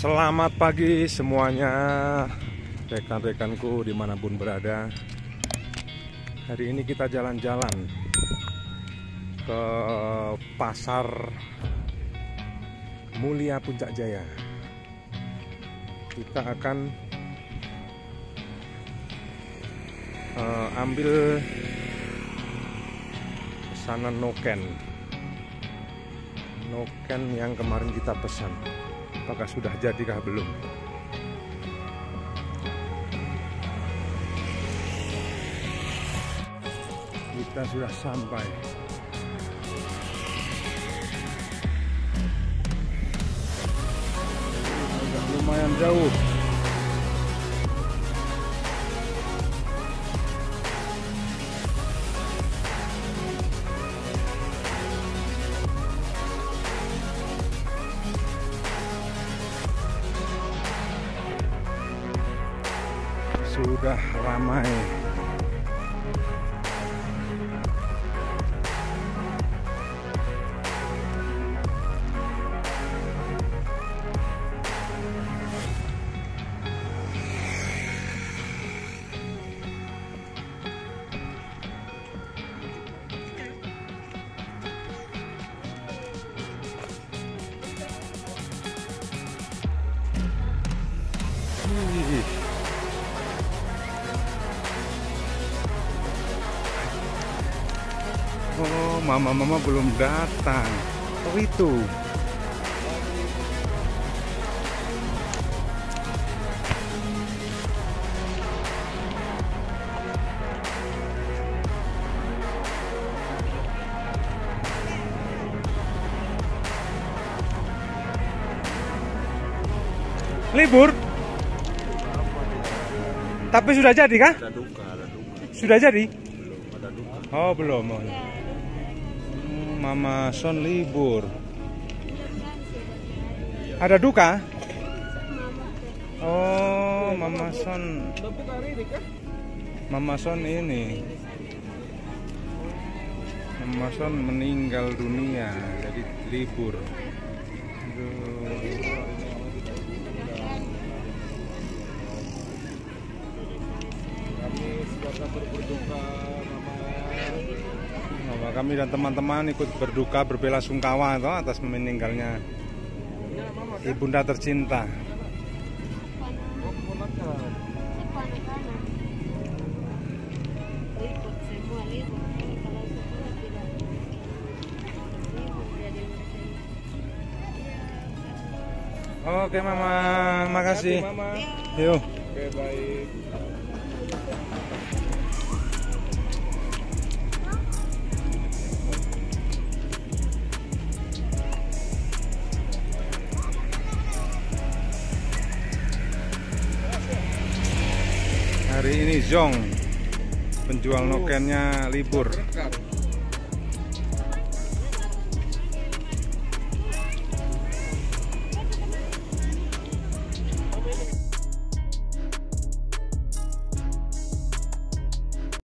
Selamat pagi semuanya, rekan-rekanku dimanapun berada. Hari ini kita jalan-jalan ke Pasar Mulia Puncak Jaya. Kita akan ambil pesanan noken yang kemarin kita pesan. Apakah sudah jadikah belum? Kita sudah sampai. Sudah lumayan jauh. Sudah ramai. Oh, mama belum datang. Oh, itu. Libur? Tapi sudah jadi kah? Ada duka. Sudah jadi? Belum ada duka. Oh, belum. Mama Son libur. Ada duka? Oh, Mama Son ini. Mama Son meninggal dunia, jadi libur. Kami sekeluarga berduka, Mama kami dan teman-teman ikut berduka berbelasungkawa atas meninggalnya ibunda tercinta. Oke Mama, makasih. Mama. Yuk. Oke, baik. Hari ini Zong penjual nokennya libur.